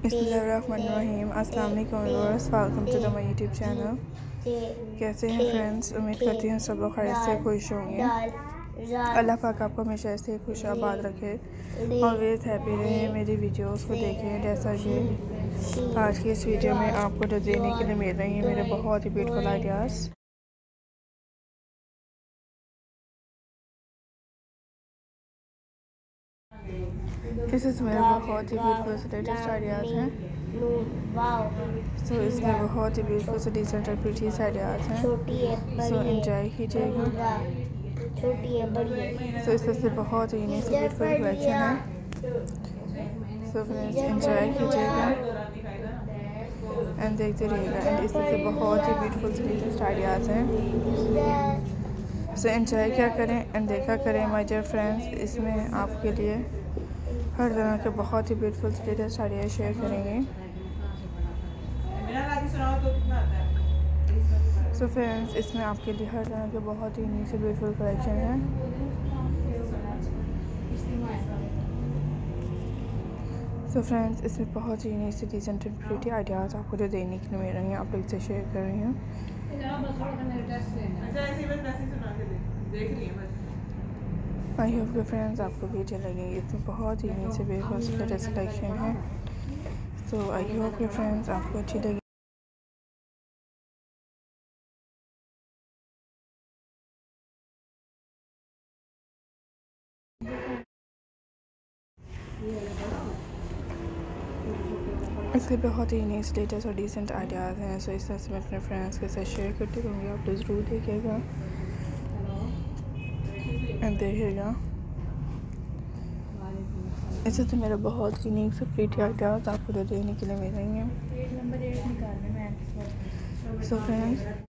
बिस्मिल्लाहिर्रहमानिर्रहीम। अस्सलाम वालेकुम viewers, welcome to the my YouTube channel. कैसे हैं फ्रेंड्स? उम्मीद करती हूँ सब लोग खैरियत से खुश होंगे। अल्लाह पाक आपको हमेशा ऐसे ही खुश आबाद रखे, ऑलवेज हैप्पी रहें। मेरी वीडियोस को देखें। जैसा कि आज की इस वीडियो में आपको जो देने के लिए मिल रही है मेरे बहुत ही ब्यूटीफुल आइडियाज़। इसमें बहुत ही ब्यूटीफुल से लेटेस्ट आइडियाज़ हैं। सो इसमें बहुत ही ब्यूटीफुल से डिसेंट और प्रीटी आइडियाज़ हैं। सो एंजॉय कीजिएगा। सो इसमें से बहुत ही यूनिक से ब्यूटीफुल कलेक्शन है। सो फ्रेंड्स एंजॉय कीजिएगा एंड देखते रहिएगा। एंड इसमें से बहुत ही ब्यूटीफुल से लेटेस्ट आइडियाज़ हैं। सो एंजॉय क्या करें एंड देखा करें माय डियर फ्रेंड्स। इसमें आपके लिए हर तरह के बहुत ही ब्यूटीफुल से लेटेस्ट आइडिया शेयर करेंगे। सो फ्रेंड्स इसमें आपके लिए हर तरह के बहुत ही यूनिक से ब्यूटीफुल कलेक्शन है। सो फ्रेंड्स इसमें बहुत ही यूनिक से डिसेंट एंड प्रीटी आइडियाज़ आपको जो देने के लिए मिल रही हैं, आप लोग से शेयर कर रही हूँ। आई होप के फ्रेंड्स आपको भी अच्छे लगेंगे। इसमें बहुत ही यूनिक से ब्यूटीफुल से लेटेस्ट कलेक्शन है। सो आई होप के फ्रेंड्स आपको अच्छी लगी। इसके बहुत ही यूनिक लेटेस्ट और डिसेंट आइडियाज़ हैं। सो इस तरह से मैं अपने फ्रेंड्स के साथ शेयर करती रहूँगी। आप लोग ज़रूर देखिएगा एंड देखिएगा। इससे तो मेरा बहुत यूनिक से प्रीटी आइडियाज़ आपको जो देने के लिए मिल रही हैं। So friends